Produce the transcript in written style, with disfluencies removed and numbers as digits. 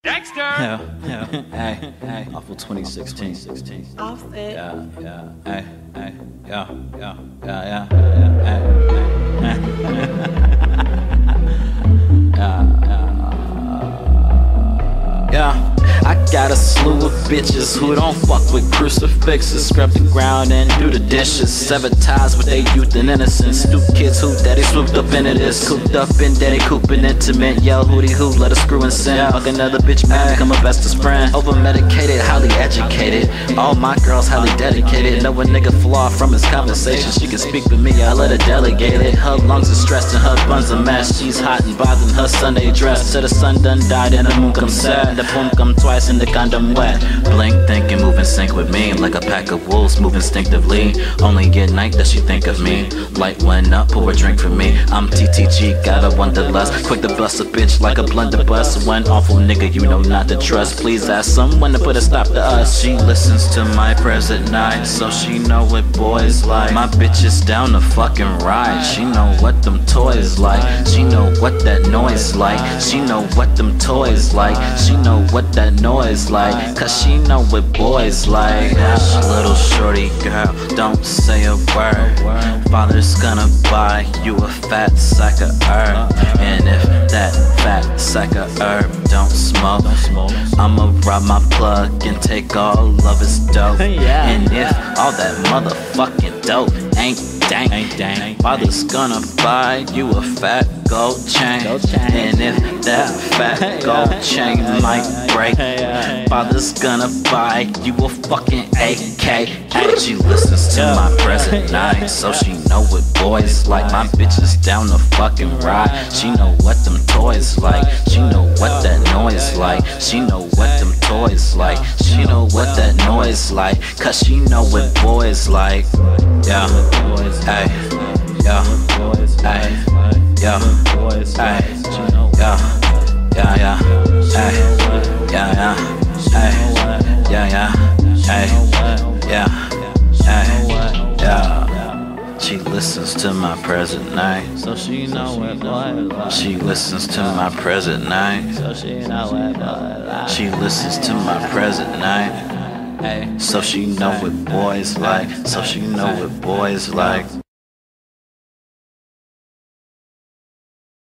Dexter! Hey, off of 2016. Offset. Yeah, hey, yeah, yeah. I got a slew of bitches who don't fuck with crucifixes. Scrub the ground and do the dishes. Sever ties with their youth and innocence. Stupid kids who daddy swooped up into this. Cooped up in daddy cooping intimate. Yell hootie hoo, let her screw and sin. Fuck another bitch man, become a bestest friend. Over medicated, highly educated. All my girls highly dedicated. Know a nigga flaw from his conversation. She can speak for me, I let her delegate it. Her lungs are stressed and her buns a mess. She's hot and bothering her Sunday dress. Said the sun done died and the moon come sad. The poem come twice and the condom wet. Blink, think and move in sync with me. Like a pack of wolves move instinctively. Only at night does she think of me. Light went up, pour a drink for me. I'm TTG, got a wanderlust. Quick to bust a bitch like a blunderbuss. One awful nigga you know not to trust. Please ask someone to put a stop to us. She listens to my prayers at night, so she know what boys like. My bitch is down to fucking ride. She know what them toys like. She know what that noise like. She know what them toys like. She know what that noise like. Cause she know what boys like. Little shorty girl, don't say a word. Father's gonna buy you a fat sack of herb. And if that fat sack of herb don't smoke, I'ma rob my plug and take all of his dope. And if all that motherfucking dope ain't dang, father's gonna buy you a fat gold chain. And if that fat gold chain might break, father's gonna buy you a fucking AK. She listens to my present night, so she know what boys like. My bitch is down to fucking ride. She know what them toys like. She know what that noise like. She know what them toys like. She know what that noise like. Cause she know what boys like. Yeah, hey, yeah, hey, yeah, hey, yeah, She listens to my present night, so she know what boys like. She listens to my present night, so she know what boys like. She listens to my present night, so she know what boys like. So she know what boys like.